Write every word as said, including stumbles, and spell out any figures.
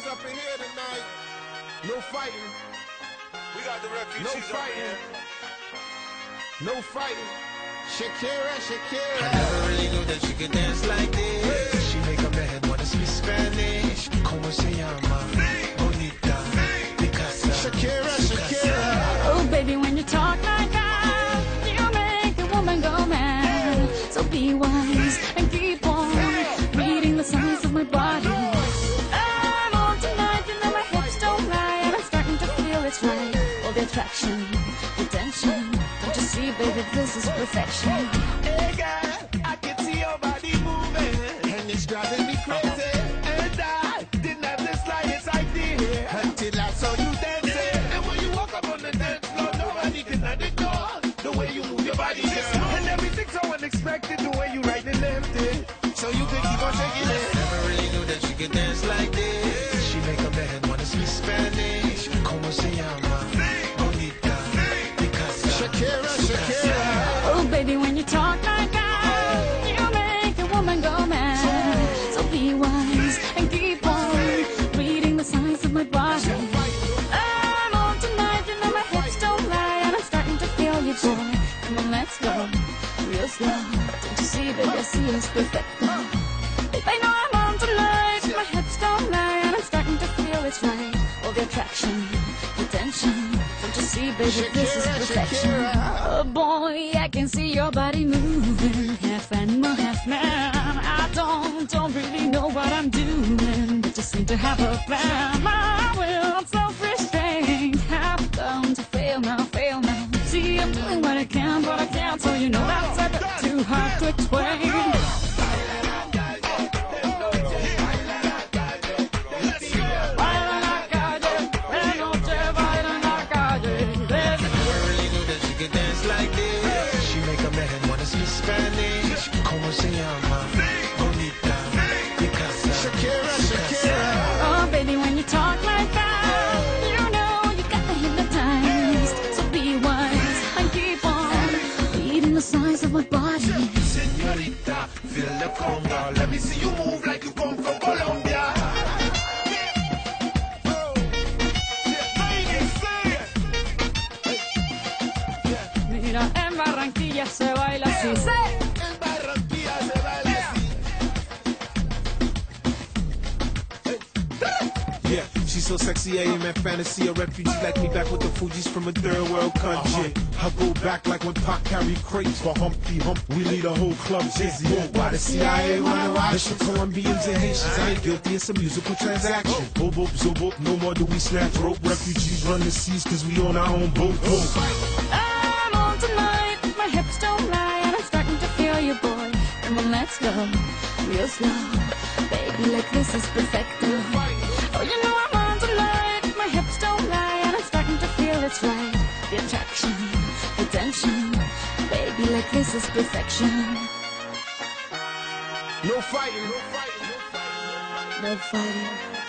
up in here tonight. No fighting. We got the refugees No up fighting. here. No fighting. Shakira, Shakira. I never really knew that she could dance like this. She make a man wanna speak Spanish. Como se llama? Bonita. Picasa. Shakira, Shakira. Oh, baby, when you talk like that, you make a woman go mad. So be wise and keep on reading the signs of my body. I'm on tonight, you know my hips don't lie, and I'm starting to feel it's right. All the attraction, the tension. Don't you see, baby, this is perfection. Hey girl, I can see your body moving, And it's driving me crazy. and I didn't have the slightest idea Until I saw you dancing. And when you walk up on the dance floor, nobody can ignore the way you move your body, girl. And everything's so unexpected, the way you right and left it. So you can keep on shaking it. Never really knew that she could dance like this. She make a man wanna speak Spanish. Como se llama? Bonita. Picasa. Shakira, Shakira. Oh, baby, when you talk like that, you make a woman go mad. So be wise and keep on reading the signs of my body. I'm on tonight, you know my hips don't lie, and I'm starting to feel you, boy. Come on, let's go, real slow. Don't you see, baby, I see it's perfect. Babe, I know I'm on tonight, my hips don't lie, and I'm starting to feel it's right. All the attraction, the tension. Don't you see, baby, this is Shakira, perfection. Shakira. Oh boy, I can see your body moving, half animal, half man. I don't, don't really know what I'm doing, but just seem to have a plan. My will, self-restraint, have come to fail now, fail now. See, I'm doing what I can, but I can't, so you know that's a bit too hard to explain. Like this. She make a man wanna speak Spanish. Como se llama? Bonita. Picasa. Shakira, Shakira. Oh, baby, when you talk like that, you know you got me hypnotized. So be wise and keep on reading the signs of my body. Señorita, feel the conga. Let me see you move like you come from Colombia. Mira, en Barranquilla se baila así. ¡Sí! En Barranquilla se baila así. Yeah, she's so sexy, I am at fantasy. A refugee like me back with the Fugees from a third world country. I go back like when Pac carried crates for Humpty Hump. We lead a whole club dizzy. Why the C I A wanna watch? Listen, Colombians and Haitians, I ain't guilty, it's a musical transaction. Boop, boop, zo, boop, no more do we snatch rope. Refugees run the seas cause we on our own boat. I'm on tonight, my hips don't lie, and I'm starting to feel you, boy. Come on, let's go, real slow. Baby, like this is perfect. Oh, you know I'm on tonight, my hips don't lie, and I'm starting to feel it's right. The attraction, the tension. Baby, like this is perfection. No fighting. No fighting. No fighting. No fighting.